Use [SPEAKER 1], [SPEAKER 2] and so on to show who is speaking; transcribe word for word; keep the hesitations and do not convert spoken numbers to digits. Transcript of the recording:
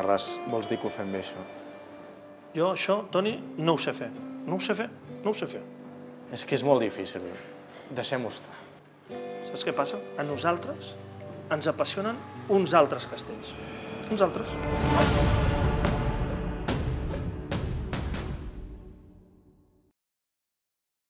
[SPEAKER 1] Alcarràs vols dir que ho fem bé, això?
[SPEAKER 2] Jo això, Toni, no ho sé fer. No ho sé fer, no ho sé fer.
[SPEAKER 1] És que és molt difícil. Deixem-ho estar.
[SPEAKER 2] Saps què passa? A nosaltres ens apassionen uns altres castells. Uns altres.